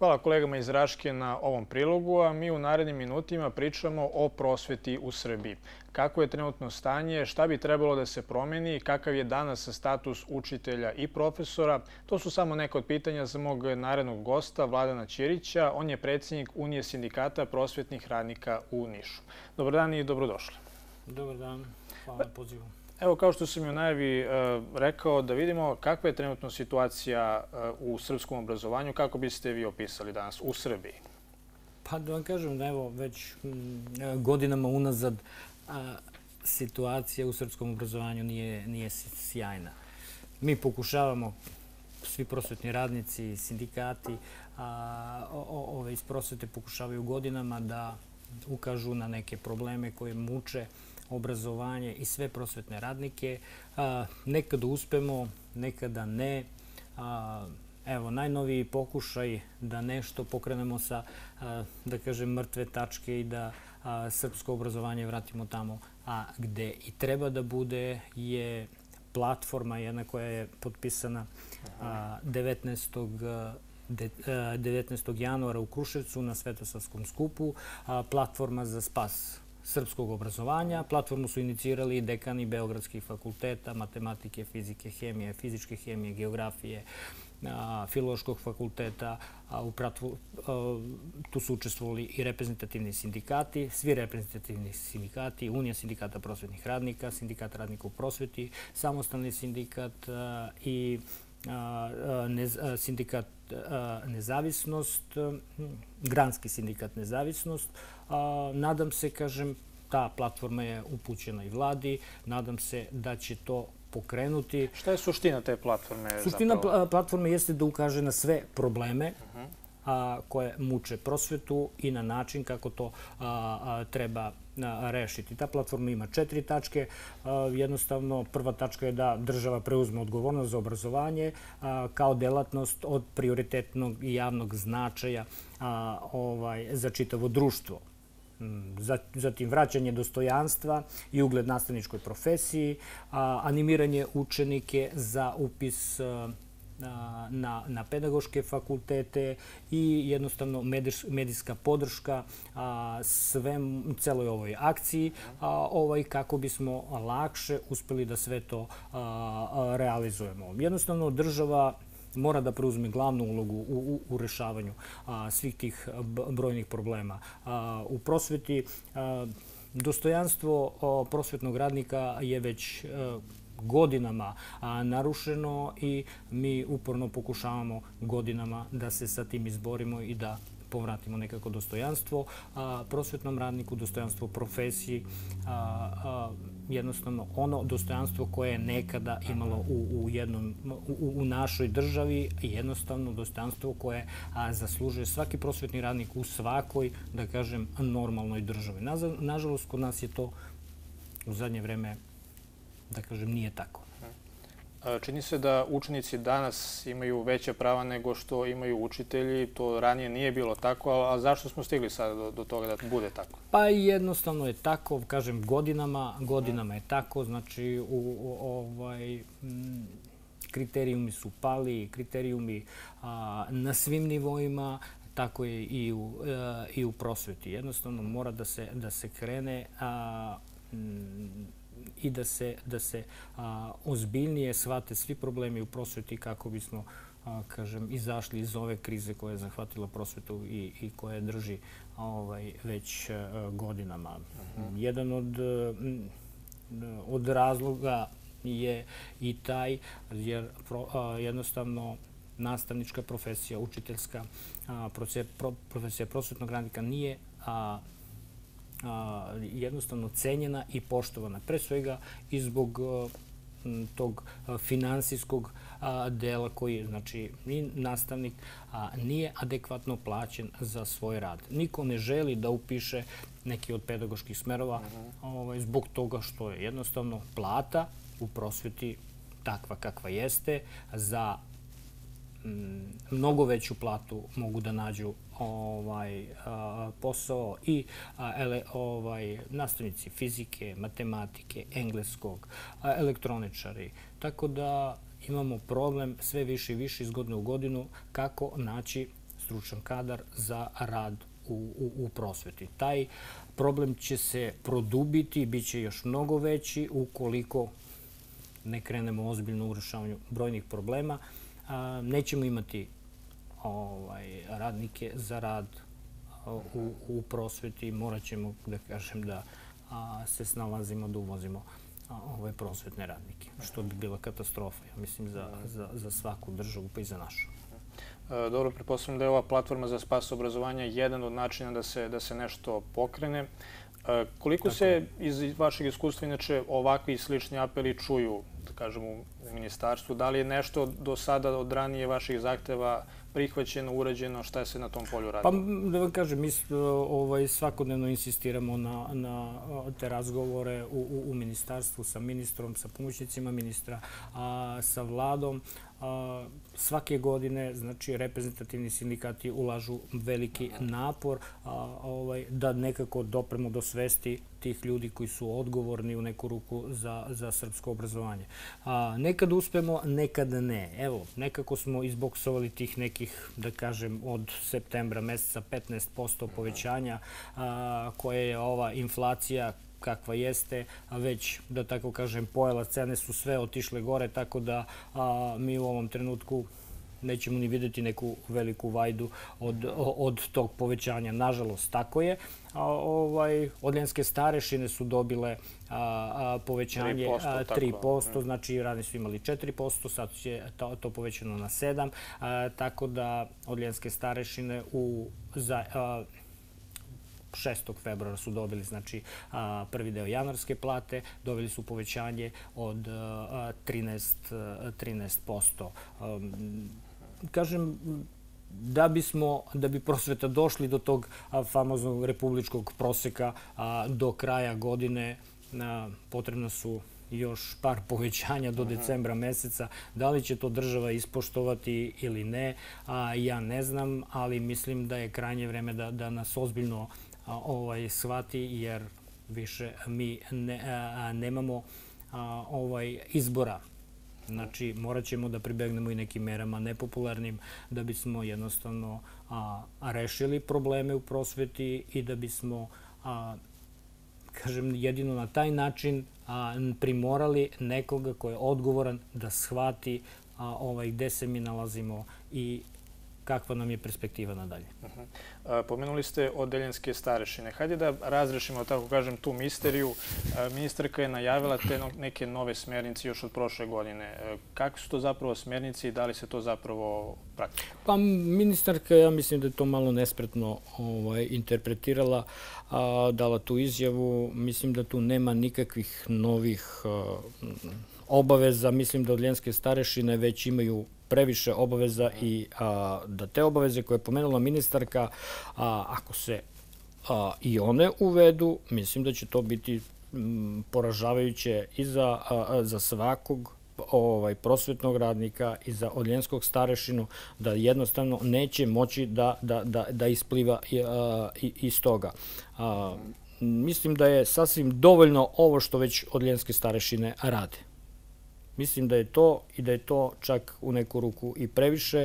Hvala kolegama iz Raške na ovom prilogu, a mi u narednim minutima pričamo o prosveti u Srbiji. Kako je trenutno stanje, šta bi trebalo da se promeni, kakav je danas status učitelja i profesora, to su samo neka od pitanja za mog narednog gosta, Vladana Ćirića. On je predsjednik Unije sindikata prosvetnih radnika u Nišu. Dobar dan i dobrodošli. Dobar dan, hvala na pozivu. Evo, kao što sam i u najavi rekao, da vidimo kakva je trenutno situacija u srpskom obrazovanju, kako biste vi opisali danas u Srbiji? Pa da vam kažem da evo već godinama unazad situacija u srpskom obrazovanju nije sjajna. Mi pokušavamo, svi prosvetni radnici, sindikati iz prosvete pokušavaju godinama da ukažu na neke probleme koje muče obrazovanje i sve prosvetne radnike. Nekada uspemo, nekada ne. Evo, najnoviji pokušaj da nešto pokrenemo sa, da kažem, mrtve tačke i da srpsko obrazovanje vratimo tamo gde i treba da bude je platforma jedna koja je potpisana 19. januara u Kruševcu na Svetosavskom skupu, platforma za spas srpskog obrazovanja. Platformu su inicirali dekani beogradskih fakulteta, matematike, fizike, hemije, fizičke hemije, geografije, filološkog fakulteta. Tu su učestvovali i reprezentativni sindikati, svi reprezentativni sindikati, Unija sindikata prosvetnih radnika, Sindikat radnika u prosveti, Samostalni sindikat i sindikat Nezavisnost, Granski sindikat Nezavisnost. Nadam se, kažem, ta platforma je upućena i vladi, nadam se da će to pokrenuti. Šta je suština te platforme? Suština platforme jeste da ukaže na sve probleme koje muče prosvetu i na način kako to treba rešiti. Ta platforma ima 4 tačke. Jednostavno, prva tačka je da država preuzme odgovornost za obrazovanje kao delatnost od prioritetnog i javnog značaja za čitavo društvo. Zatim, vraćanje dostojanstva i ugled nastavničkoj profesiji, animiranje učenike za upis na pedagoške fakultete i jednostavno medijska podrška celoj ovoj akciji kako bismo lakše uspeli da sve to realizujemo. Jednostavno, država mora da preuzme glavnu ulogu u rešavanju svih tih brojnih problema. U prosveti dostojanstvo prosvetnog radnika je već godinama narušeno i mi uporno pokušavamo godinama da se sa tim izborimo i da povratimo nekako dostojanstvo prosvetnom radniku, dostojanstvo profesiji, jednostavno ono dostojanstvo koje je nekada imalo u našoj državi i jednostavno dostojanstvo koje zaslužuje svaki prosvetni radnik u svakoj, da kažem, normalnoj državi. Nažalost, kod nas je to u zadnje vreme, da kažem, nije tako. Čini se da učenici danas imaju veća prava nego što imaju učitelji. To ranije nije bilo tako, a zašto smo stigli sada do toga da bude tako? Pa jednostavno je tako, kažem, godinama je tako. Znači, kriterijumi su pali, kriterijumi na svim nivoima, tako je i u prosveti. Jednostavno mora da se krene i da se ozbiljnije shvate svi problemi u prosveti kako bismo, kažem, izašli iz ove krize koja je zahvatila prosvetu i koja je drži već godinama. Jedan od razloga je i taj, jer jednostavno nastavnička profesija, učiteljska profesija prosvetnog radnika nije jednostavno cenjena i poštovana. Pre svega i zbog tog finansijskog dela koji, znači, nastavnik nije adekvatno plaćen za svoj rad. Niko ne želi da upiše neki od pedagoških smerova zbog toga što je jednostavno plata u prosveti takva kakva jeste. Za mnogo veću platu mogu da nađu posao i nastavnici fizike, matematike, engleskog, elektroničari. Tako da imamo problem sve više i više iz godine u godinu kako naći stručan kadar za rad u prosveti. Taj problem će se produbiti, bit će još mnogo veći ukoliko ne krenemo ozbiljno u rešavanju brojnih problema. Nećemo imati radnike za rad u prosveti. Morat ćemo, da kažem, da se snalazimo da uvozimo ove prosvetne radnike, što bi bila katastrofa, ja mislim, za svaku državu, pa i za našu. Dobro, pretpostavljam da je ova platforma za spas obrazovanja jedan od načina da se nešto pokrene. Koliko se iz vašeg iskustva inače ovakvi slični apeli čuju, da kažem, u ministarstvu? Da li je nešto do sada od ranije vaših zahteva prihvaćeno, urađeno, šta se na tom polju radi? Pa da vam kažem, mi svakodnevno insistiramo na te razgovore u ministarstvu sa ministrom, sa pomoćnicima ministra, sa vladom. Svake godine, znači, reprezentativni sindikati ulažu veliki napor da nekako dopremo do svesti tih ljudi koji su odgovorni u neku ruku za srpsko obrazovanje. Nekad uspemo, nekad ne. Evo, nekako smo izboksovali tih nekih, da kažem, od septembra meseca 15% povećanja koje je ova inflacija kakva jeste, a već, da tako kažem, pojela, cene su sve otišle gore, tako da mi u ovom trenutku nećemo ni vidjeti neku veliku vajdu od tog povećanja. Nažalost, tako je. Odljanske starešine su dobile povećanje 3%, znači radni su imali 4%, sad je to povećano na 7%, tako da Odljanske starešine za 6. februara su dobili, znači, prvi deo januarske plate, dobili su povećanje od 13%. Kažem, da bi prosveta došli do tog famoznog republičkog proseka do kraja godine, potrebno su još par povećanja do decembra meseca. Da li će to država ispoštovati ili ne, ja ne znam, ali mislim da je krajnje vreme da nas ozbiljno shvati, jer više mi nemamo izbora. Znači, morat ćemo da pribegnemo i nekim merama nepopularnim da bismo jednostavno rešili probleme u prosveti i da bismo, kažem, jedino na taj način primorali nekoga ko je odgovoran da shvati gde se mi nalazimo i kakva nam je perspektiva nadalje. Pomenuli ste Odljanske starešine. Hajde da razrešimo, tako kažem, tu misteriju. Ministarka je najavila te neke nove smernice još od prošle godine. Kakve su to zapravo smernice i da li se to zapravo praktikuje? Pa ministarka, ja mislim da je to malo nespretno interpretirala, dala tu izjavu. Mislim da tu nema nikakvih novih obaveza. Mislim da Odljanske starešine već imaju previše obaveza i da te obaveze koje je pomenula ministarka, ako se i one uvedu, mislim da će to biti poražavajuće i za svakog prosvetnog radnika i za Odljanskog starešinu, da jednostavno neće moći da ispliva iz toga. Mislim da je sasvim dovoljno ovo što već Odljanske starešine rade. Mislim da je to i da je to čak u neku ruku i previše.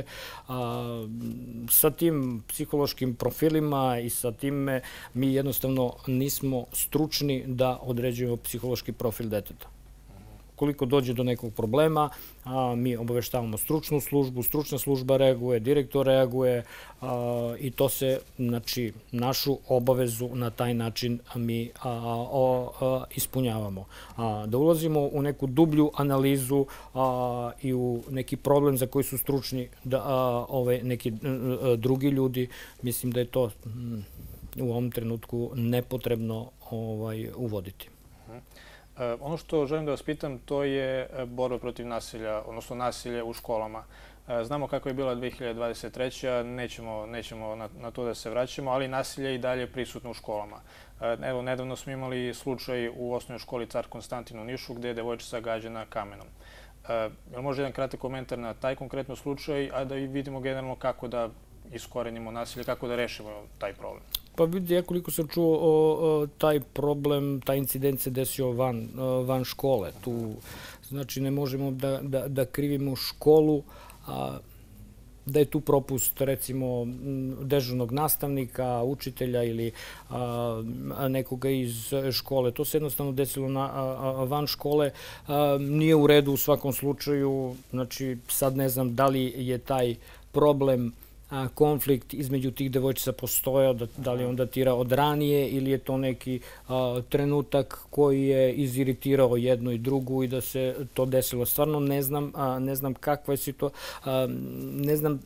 Sa tim psihološkim profilima i sa time mi jednostavno nismo stručni da određujemo psihološki profil deteta. Koliko dođe do nekog problema, mi obaveštavamo stručnu službu, stručna služba reaguje, direktor reaguje i to se, znači, našu obavezu na taj način mi ispunjavamo. Da ulazimo u neku dublju analizu i u neki problem za koji su stručni neki drugi ljudi, mislim da je to u ovom trenutku nepotrebno uvoditi. Ono što želim da vas pitam, to je borba protiv nasilja, odnosno nasilje u školama. Znamo kako je bila 2023. Nećemo na to da se vraćamo, ali nasilje je i dalje prisutno u školama. Evo, nedavno smo imali slučaj u osnovnoj školi Car Konstantin u Nišu, gde je devojčica gađana kamenom. Jel može jedan kratak komentar na taj konkretno slučaj, a da vidimo generalno kako da iskorenimo nasilje, kako da rešimo taj problem? Pa vidite, ja koliko sam čuo, taj problem, taj incident se desio van škole. Tu, znači, ne možemo da krivimo školu. da je tu propust, recimo, dežurnog nastavnika, učitelja ili nekoga iz škole. To se jednostavno desilo van škole. Nije u redu u svakom slučaju. Znači, sad ne znam da li je taj problem, konflikt između tih devojčica postojao, da li on datira od ranije ili je to neki trenutak koji je iziritirao jednu i drugu i da se to desilo. Stvarno ne znam kakva je situacija, ne znam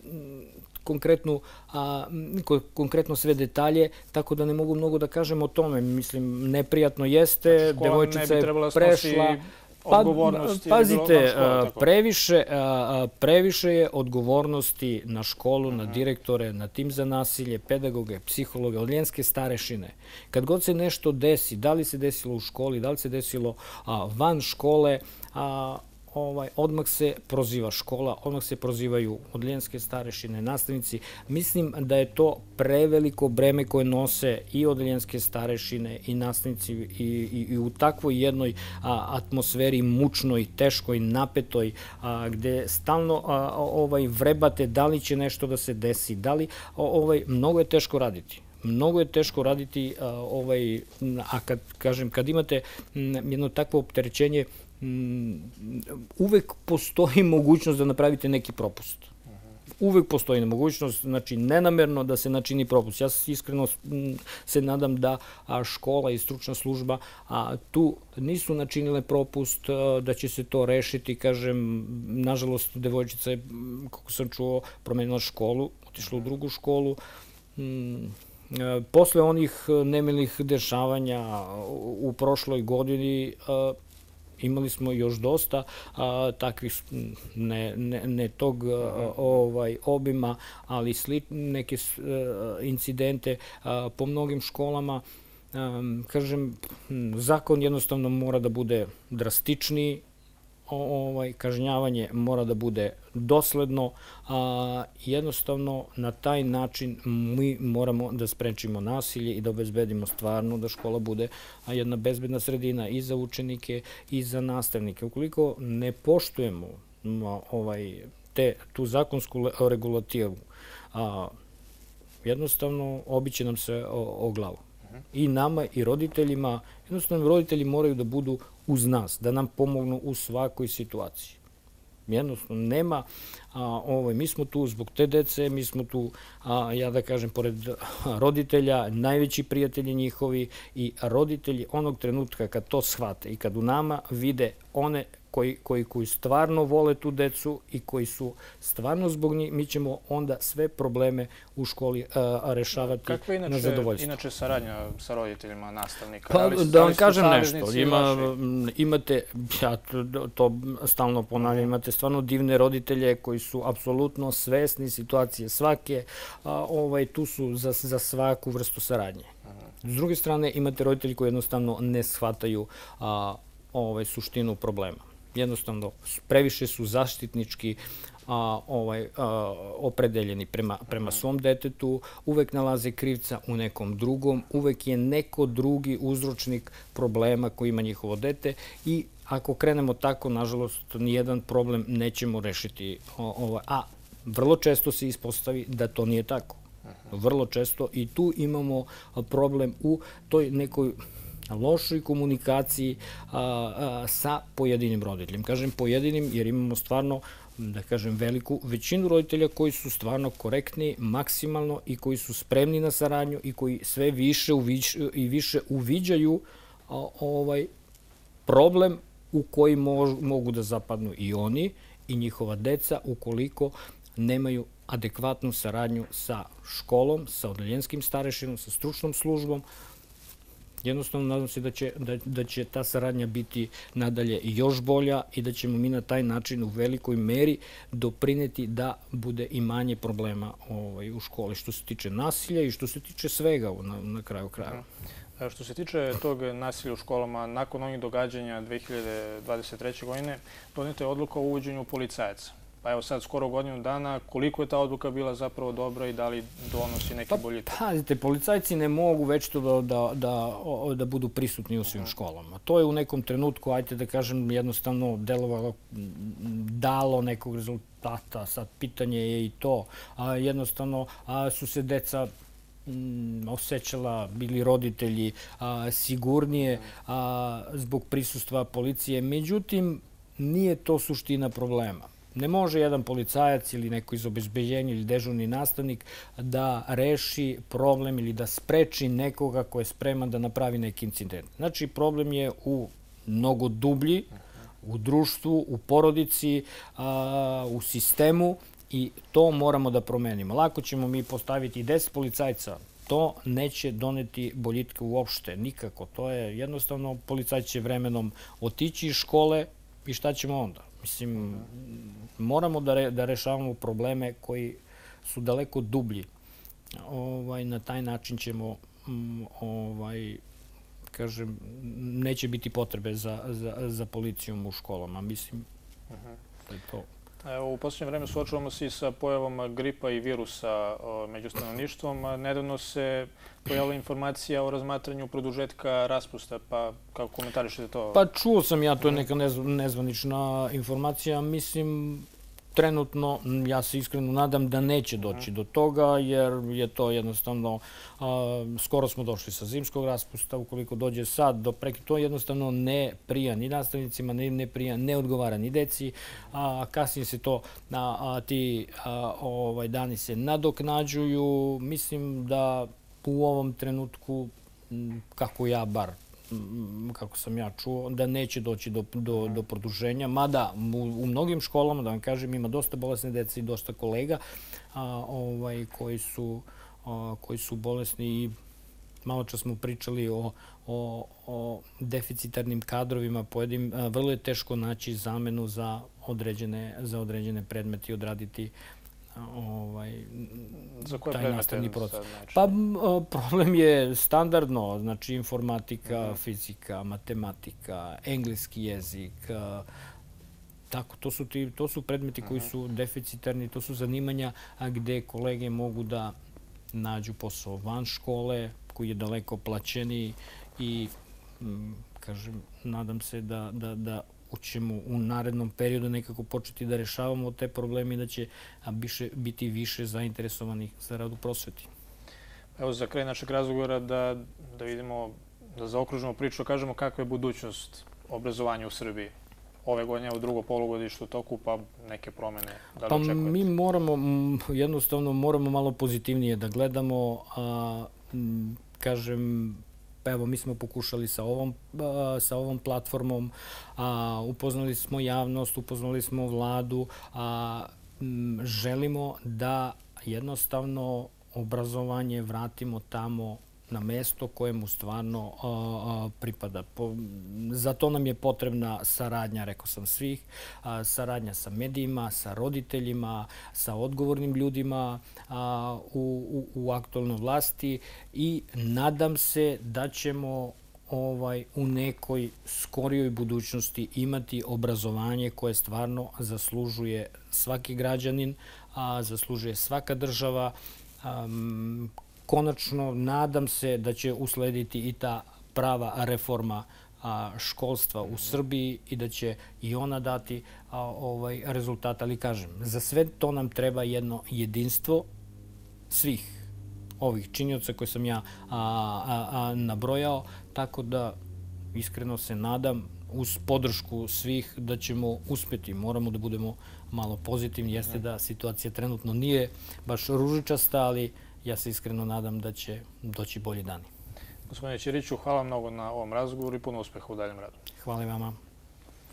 konkretno sve detalje, tako da ne mogu mnogo da kažem o tome. Mislim, neprijatno jeste, devojčica je prešla... Pazite, previše je odgovornosti na školu, na direktore, na tim za nasilje, pedagoge, psihologe, odljenske starešine. Kad god se nešto desi, da li se desilo u školi, da li se desilo van škole, odmah se proziva škola, odmah se prozivaju odljenske starešine, nastavnici. Mislim da je to preveliko breme koje nose i odljenske starešine i nastavnici i u takvoj jednoj atmosferi mučnoj, teškoj, napetoj, gde stalno vrebate da li će nešto da se desi, da li, mnogo je teško raditi. Mnogo je teško raditi, a kad imate jedno takvo opterećenje, uvek postoji mogućnost da napravite neki propust. Uvek postoji mogućnost, znači nenamerno da se načini propust. Ja iskreno se nadam da škola i stručna služba tu nisu načinile propust, da će se to rešiti. Kažem, nažalost, devojčica je, kako sam čuo, promenila školu, otišla u drugu školu. Posle onih nemilih dešavanja u prošloj godini, imali smo još dosta takvih, ne tog obima, ali neke incidente po mnogim školama. Kažem, zakon jednostavno mora da bude drastičniji, kažnjavanje mora da bude dosledno, jednostavno na taj način mi moramo da sprečimo nasilje i da obezbedimo stvarno da škola bude jedna bezbedna sredina i za učenike i za nastavnike. Ukoliko ne poštujemo tu zakonsku regulativu, jednostavno obiće nam se o glavu. I nama i roditeljima, jednostavno roditelji moraju da budu uz nas, da nam pomognu u svakoj situaciji. Jednostavno, nema, mi smo tu zbog te dece, mi smo tu, ja da kažem, pored roditelja, najveći prijatelji njihovi i roditelji onog trenutka kad to shvate i kad u nama vide one koji stvarno vole tu decu i koji su stvarno zbog njih, mi ćemo onda sve probleme u školi rešavati na zadovoljstvo. Kakva je inače saradnja sa roditeljima nastavnika? Pa da vam kažem nešto, imate, ja to stalno ponavljam, imate stvarno divne roditelje koji su apsolutno svesni situacije svake, tu su za svaku vrstu saradnje. S druge strane, imate roditelji koji jednostavno ne shvataju suštinu problema. Jednostavno, previše su zaštitnički opredeljeni prema svom detetu, uvek nalaze krivca u nekom drugom, uvek je neko drugi uzročnik problema koji ima njihovo dete i ako krenemo tako, nažalost, nijedan problem nećemo rešiti. A vrlo često se ispostavi da to nije tako. Vrlo često i tu imamo problem u toj nekoj lošoj komunikaciji sa pojedinim roditeljem. Kažem pojedinim jer imamo stvarno, da kažem, veliku većinu roditelja koji su stvarno korektni, maksimalno i koji su spremni na saradnju i koji sve više i više uviđaju problem u koji mogu da zapadnu i oni i njihova deca ukoliko nemaju adekvatnu saradnju sa školom, sa odeljenskim starešinom, sa stručnom službom. Jednostavno, nadam se da će ta saradnja biti nadalje još bolja i da ćemo mi na taj način u velikoj meri doprineti da bude i manje problema u školi, što se tiče nasilja i što se tiče svega na kraju krajeva. Što se tiče tog nasilja u školama, nakon onih događanja 2023. godine doneta je odluka o uvođenju policajaca. pa evo sad skoro godinu dana, koliko je ta odluka bila zapravo dobra i da li donosi neki boljitak? Pazite, policajci ne mogu večito da budu prisutni u svim školama. To je u nekom trenutku, ajte da kažem, jednostavno delovalo, dalo nekog rezultata. Sad pitanje je i to. Jednostavno su se deca osjećala, bili roditelji sigurnije zbog prisustva policije. Međutim, nije to suština problema. Ne može jedan policajac ili neko iz obezbeđenja ili dežurni nastavnik da reši problem ili da spreči nekoga ko je spreman da napravi neki incident. Znači, problem je u mnogo dublji, u društvu, u porodici, u sistemu i to moramo da promenimo. Lako ćemo mi postaviti 10 policajca, to neće doneti boljitka uopšte, nikako. To je jednostavno, policajci će vremenom otići iz škole i šta ćemo onda? Mislim, moramo da rešavamo probleme koji su daleko dublji. Na taj način ćemo, kažem, neće biti potrebe za policijom u školama. Mislim da je to. Evo, u posljednje vreme suočavamo se i sa pojavom gripa i virusa među stanovništvom. Nedavno se pojavila informacija o razmatranju produžetka raspusta, pa kako komentarišete to? Pa čuo sam ja, to je neka nezvanična informacija. Mislim, trenutno, ja se iskreno nadam da neće doći do toga, jer je to jednostavno, skoro smo došli sa zimskog raspusta, ukoliko dođe sad do preki, to jednostavno ne prija ni nastavnicima, ne prija, ne odgovara ni deci, kasnije se to, ti dani se nadoknađuju. Mislim da u ovom trenutku, kako sam ja čuo, da neće doći do produženja. Mada u mnogim školama, da vam kažem, ima dosta bolesne dece i dosta kolega koji su bolesni i malo čas smo pričali o deficitarnim kadrovima. Vrlo je teško naći zamenu za određene predmete i odraditi taj nastavni proces. Pa problem je standardno, znači informatika, fizika, matematika, engleski jezik. Tako, to su predmeti koji su deficitarni, to su zanimanja gde kolege mogu da nađu posao van škole, koji je daleko plaćeniji i, kažem, nadam se da ćemo u narednom periodu nekako početi da rešavamo te probleme i da će biti više zainteresovanih za rad u prosveti. Evo, za kraj našeg razgovora da vidimo, da zaokružimo priču, kažemo kakva je budućnost obrazovanja u Srbiji. Ove godine u drugo polugodište u toku, pa neke promene, da li očekujete? Pa mi jednostavno moramo malo pozitivnije da gledamo. Kažem, evo, mi smo pokušali sa ovom platformom, upoznali smo javnost, upoznali smo vladu, želimo da jednostavno obrazovanje vratimo tamo na mesto kojemu stvarno pripada. Za to nam je potrebna saradnja, rekao sam, svih, saradnja sa medijima, sa roditeljima, sa odgovornim ljudima u aktualnoj vlasti i nadam se da ćemo u nekoj skorijoj budućnosti imati obrazovanje koje stvarno zaslužuje svaki građanin, zaslužuje svaka država. Konačno, nadam se da će uslediti i ta prava reforma školstva u Srbiji i da će i ona dati rezultat. Ali kažem, za sve to nam treba jedno jedinstvo svih ovih činioca koje sam ja nabrojao, tako da iskreno se nadam uz podršku svih da ćemo uspeti. Moramo da budemo malo pozitivni. Jeste da situacija trenutno nije baš ružičasta, ali ja se iskreno nadam da će doći bolji dani. Gospodine Ćiriću, hvala mnogo na ovom razgovoru i puno uspeha u daljem radu. Hvala i vama.